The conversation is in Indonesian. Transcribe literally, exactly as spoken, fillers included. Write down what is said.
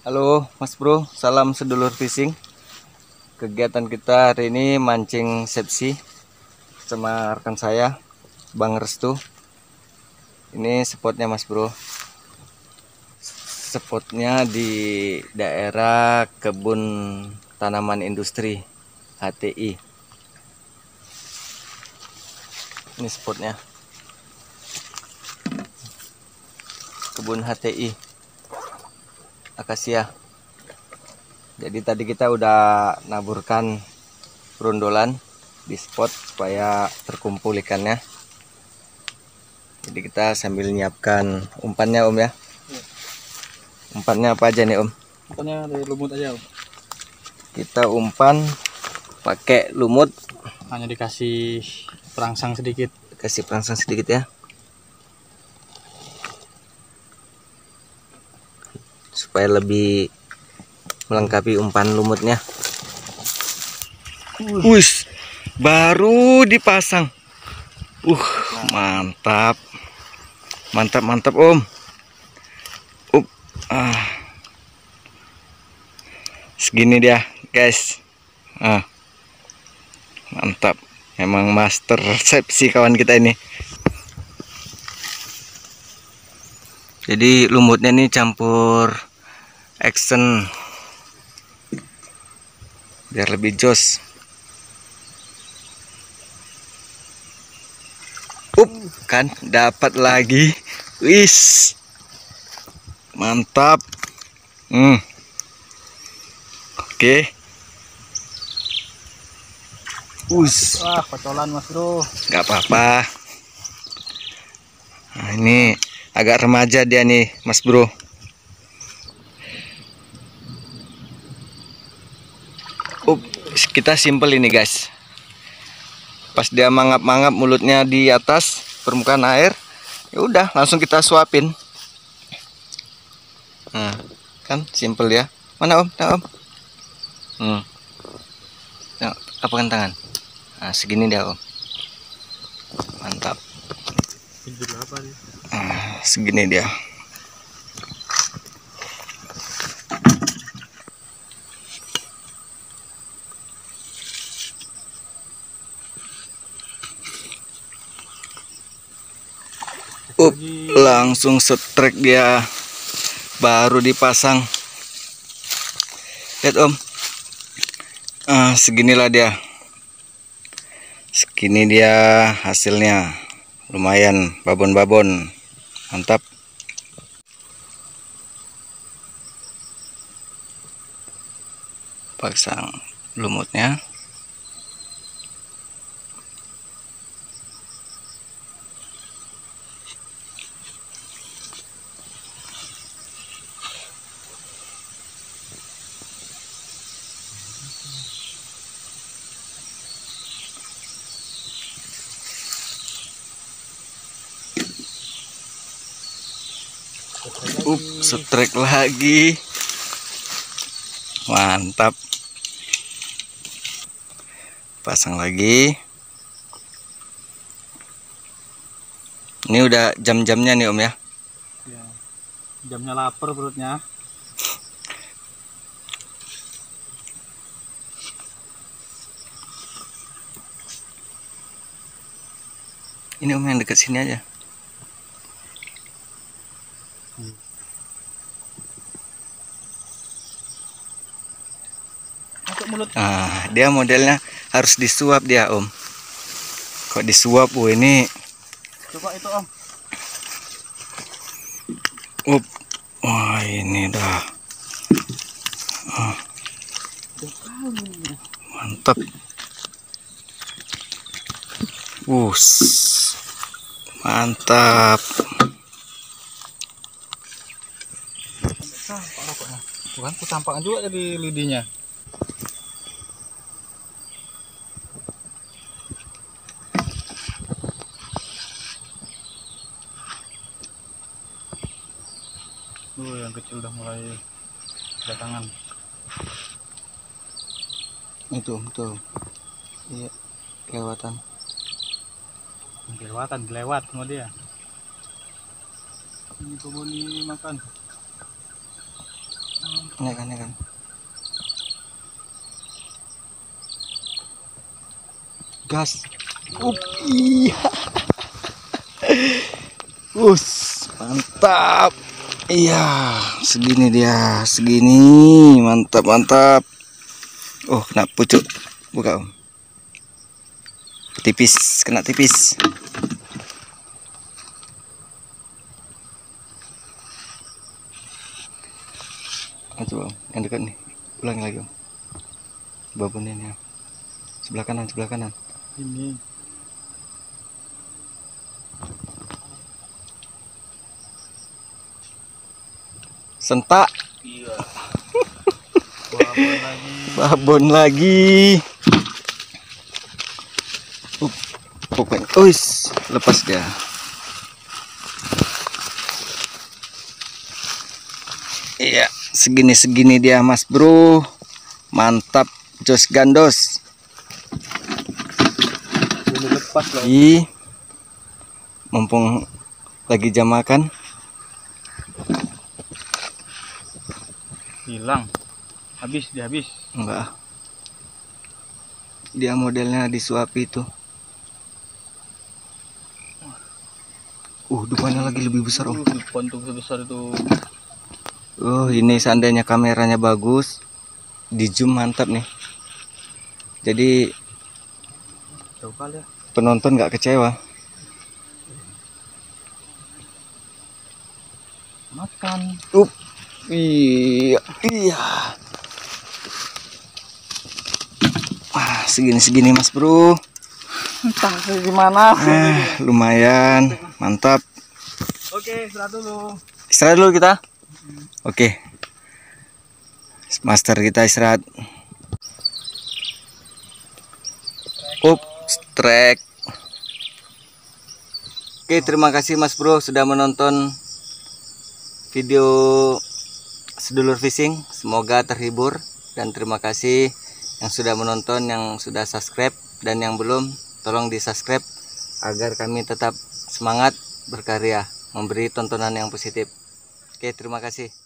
Halo Mas Bro, salam sedulur fishing. Kegiatan kita hari ini mancing sepsi sama rekan saya, Bang Restu. Ini spotnya Mas Bro. Spotnya di daerah kebun tanaman industri H T I. Ini spotnya. Kebun H T I Akasia. Jadi tadi kita udah naburkan brondolan di spot supaya terkumpul ikannya. Jadi kita sambil nyiapkan umpannya Om ya. Umpannya apa aja nih Om? Umpannya dari lumut aja Om. Kita umpan pakai lumut. Hanya dikasih perangsang sedikit. Kasih perangsang sedikit ya. Supaya lebih melengkapi umpan lumutnya. Wih, baru dipasang. Uh, mantap. Mantap, mantap Om. Up. Ah. Segini dia, guys. Ah. Mantap. Memang master sepsi kawan kita ini. Jadi lumutnya ini campur action biar lebih jos. Up, kan dapat lagi. Wis. Mantap. Hmm. Oke. Us. Wah, kocolan Mas Bro. Nggak apa-apa. Nah, ini agak remaja dia nih, Mas Bro. Up, kita simple ini, guys. Pas dia mangap-mangap mulutnya di atas permukaan air, ya udah langsung kita suapin. Nah, kan simple ya. Mana Om? Nah, Om. Hmm. Nah, apakan tangan. Nah, segini dia Om. Mantap. Nah, segini dia. Up, langsung setrek dia. Baru dipasang. Lihat Om. Ah, seginilah dia. Segini dia hasilnya. Lumayan babon-babon. Mantap. Pasang lumutnya. Up, setrek lagi. Mantap. Pasang lagi. Ini udah jam-jamnya nih Om ya. Ya, jamnya lapar perutnya. Ini Om yang dekat sini aja. Hmm. Masuk mulut. Nah, dia modelnya harus disuap dia Om. Kok disuap, oh ini. Coba itu Om. Up. Wah, ini dah. Ah. Mantap. Us. Mantap. Tampak rokoknya. Bukan, kutampakan juga dari lidinya. Tuh yang kecil udah mulai datangan. Itu betul. Iya, kelewatan. Kelewatan, dilewat sama dia. Ini kebun ini makan. Ya kan, ya kan. Gas. Up, iya. Us, mantap. Iya, segini dia, segini. Mantap, mantap. Oh, kena pucuk. Buka, Om. Tipis, kena tipis. Nah, coba Om, yang dekat nih. Ulangi lagi, Om. Babonnya ini. Sebelah kanan, sebelah kanan. Ini. Sentak. Iya. Babon lagi. Babon lagi. Up, pokoknya, uis, lepas dia. Iya, segini-segini dia, Mas Bro. Mantap, jos gandos. Boleh lepas loh. Ih, mumpung lagi jam makan. Hilang. Habis dia habis. Enggak. Dia modelnya disuapi itu. Uh, depannya lagi lebih besar, Om. Uh, depan tuh sebesar itu. Oh, ini seandainya kameranya bagus, di zoom mantap nih. Jadi Jauh kali ya. penonton nggak kecewa. Makan. Up, iya, iya. Wah, segini-segini, Mas Bro. Entah gimana. Ah, lumayan, mantap. Oke, istirahat dulu. Istirahat dulu kita. Oke, master kita istirahat. Up, strike. Oke, terima kasih Mas Bro sudah menonton video Sedulur Fishing. Semoga terhibur, dan terima kasih yang sudah menonton, yang sudah subscribe, dan yang belum tolong di subscribe agar kami tetap semangat berkarya, memberi tontonan yang positif. Oke, terima kasih.